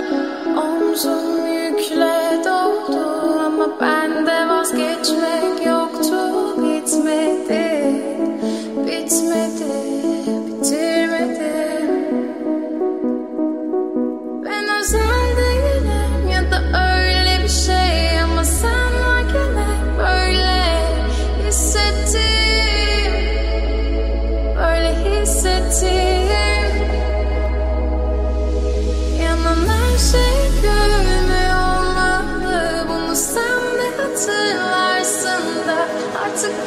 Omzum yükle doldu ama bende vazgeçmek yoktu. Bitmedi, bitmedi, bitirmedi. Ben özel değilim ya da öyle bir şey, ama sen varken hep böyle hissettim, böyle hissettim. Yanan her şey görünmüyor olmalı, bunu sen de hatırlarsın da artık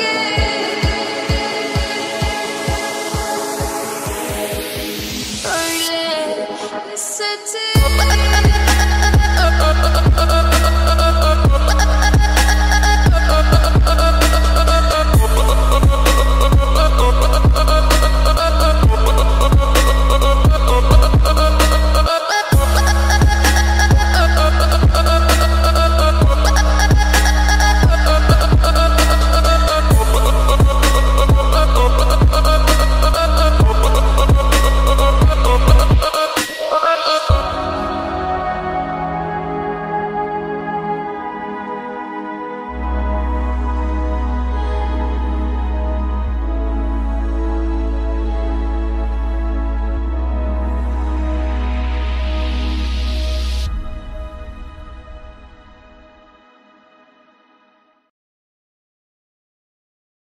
böyle hissettim.